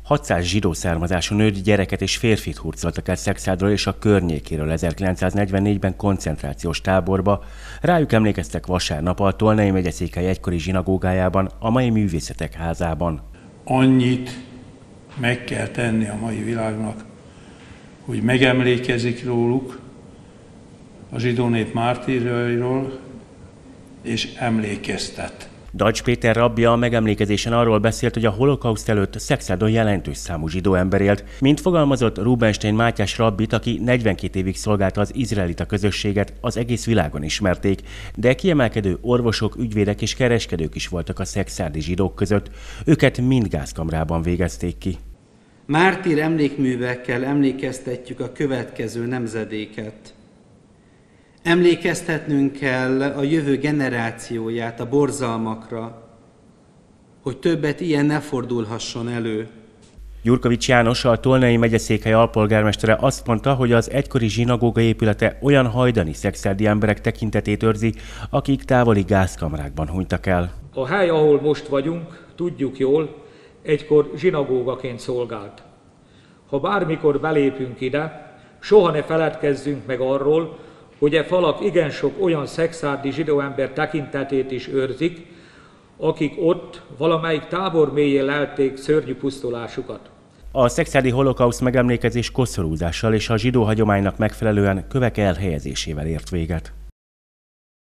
600 zsidó származású nőt, gyereket és férfit hurcoltak el Szekszádról és a környékéről 1944-ben koncentrációs táborba. Rájuk emlékeztek vasárnap a Tolnai megyeszékhely egykori zsinagógájában, a mai Művészetek Házában. Annyit meg kell tenni a mai világnak, hogy megemlékezik róluk, a zsidó nép mártírjairól, és emlékeztet. Deutsch Péter rabbia a megemlékezésen arról beszélt, hogy a holokauszt előtt Szekszádon jelentős számú zsidó ember élt, mint fogalmazott Rubenstein Mátyás rabbit, aki 42 évig szolgálta az izraelita közösséget, az egész világon ismerték, de kiemelkedő orvosok, ügyvédek és kereskedők is voltak a szekszárdi zsidók között, őket mind gázkamrában végezték ki. Mártír emlékművekkel emlékeztetjük a következő nemzedéket. Emlékeztetnünk kell a jövő generációját a borzalmakra, hogy többet ilyen ne fordulhasson elő. Gyurkovics János, a Tolnai megyeszékhely alpolgármestere azt mondta, hogy az egykori zsinagóga épülete olyan hajdani szekszárdi emberek tekintetét őrzi, akik távoli gázkamrákban hunytak el. A hely, ahol most vagyunk, tudjuk jól, egykor zsinagógaként szolgált. Ha bármikor belépünk ide, soha ne feledkezzünk meg arról, hogy e falak igen sok olyan szekszárdi zsidó ember tekintetét is őrzik, akik ott valamelyik tábor mélyén lelték szörnyű pusztulásukat. A szekszárdi holokauszt megemlékezés koszorúzással és a zsidó hagyománynak megfelelően kövek elhelyezésével ért véget.